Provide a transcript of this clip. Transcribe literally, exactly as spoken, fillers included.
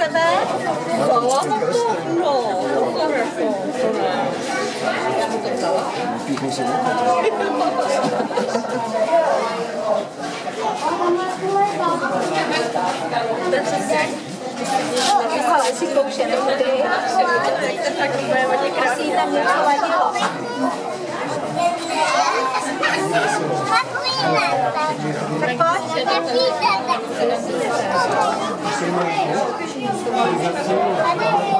tebe? Vzala na to? No, to jako, to ne. Já mu to vzala. To je přesně. Ale si koušený ty. Jak to fakt bude hodně krásný. Asi tam něco vadilo. Tak pojď.